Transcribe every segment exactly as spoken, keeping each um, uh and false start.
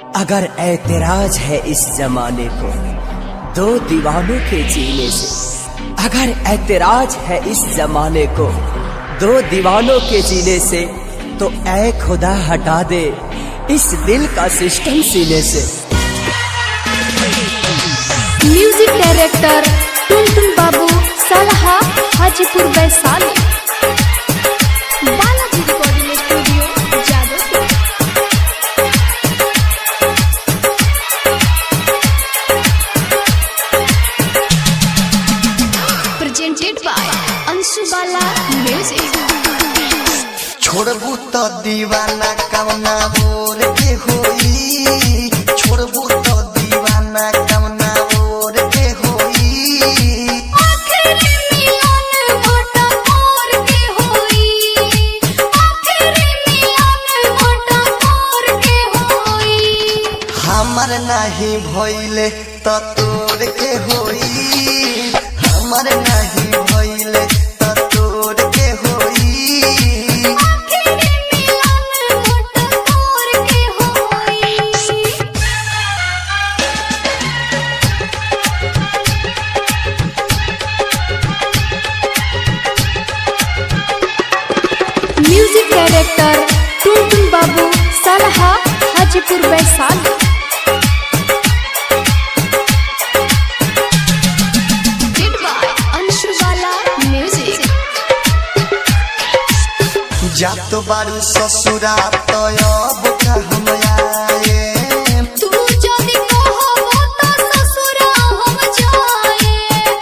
अगर ऐतराज है इस जमाने को दो दीवानों के जीने से, अगर ऐतराज है इस जमाने को दो दीवानों के जीने से, तो ऐ खुदा हटा दे इस दिल का सिस्टम सीने से। Music director Tuntun Babu Salha Hajipur Vaishali. Balaji recording studio Jadavpur. Presented by Anshu Bala music. छोड़बू तो दीवाना कवना बोल के होई, छोड़बू तो दीवाना कवना बोल के होई। आखिरी मिलन मोटा मोर के होई, आखिरी मिलन मोटा मोर के होई। हमर नहीं भइले तो तोर के होई, हमर नहीं भइले तो तोर के होई। Music director Tuntun Babu Salha Hajipur Vaishali. Anshu Bala music. जात बारू ससुरा तो अब का हम आए, तू जदी कहबो त ससुरा हम जाए।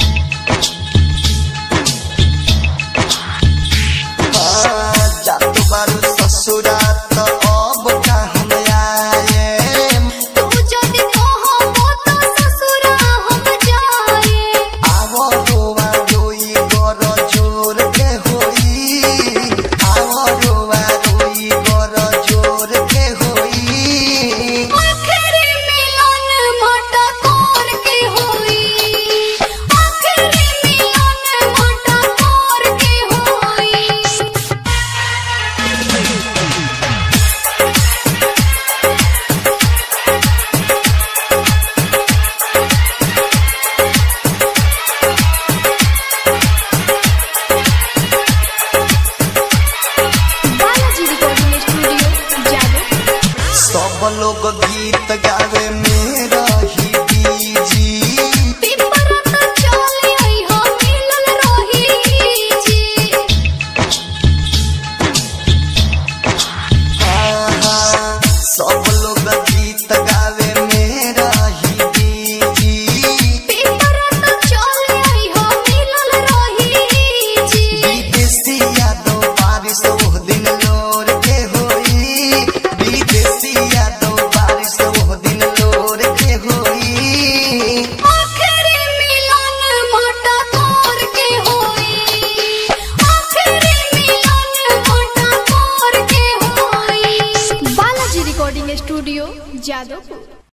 जात बारू ससुरा तो अब का हम आए, तू जदी कहबो त ससुरा हम जाए। आवो रोवा रोई गर जोर के होई, आवो रोवा रोई गर जोर के होई। आखिरी मिलन मोटा कोर के होई, आखिरी मिलन मोटा कोर के होई। Balaji recording studio Jadavpur. सब लोग गीत गावे मेरा ही बीजी, पिपरा त चले आई हो मिलल रही जी। हाँ, सब लोग गीत गावे मेरा ही बीजी। पिपरा त चले आई हो मिलल रही जी। विदेशी यादव बारिश वो दिन लोर के होई, विदेशी यादव बारिश वो दिन लोर के होई। आखिरी मिलन मोटा कोर के होई, आखिरी मिलन मोटा कोर के होई। Balaji recording studio Jadavpur.